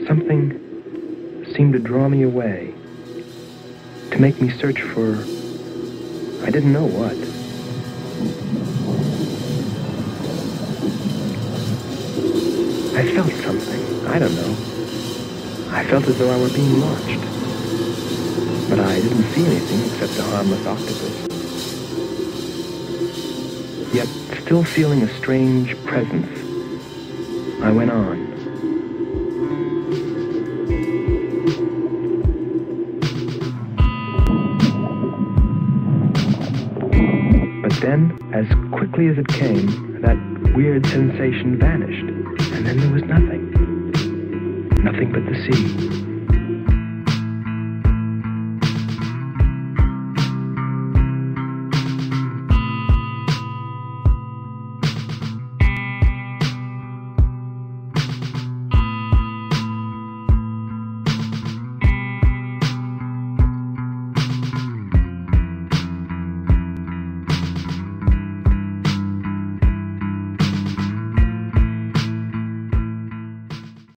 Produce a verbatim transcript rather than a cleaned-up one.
something seemed to draw me away, to make me search for, I didn't know what. I felt something, I don't know. I felt as though I were being watched. But I didn't see anything except a harmless octopus. Yet, still feeling a strange presence, I went on. But then, as quickly as it came, that weird sensation vanished, and then there was nothing. Nothing but the sea.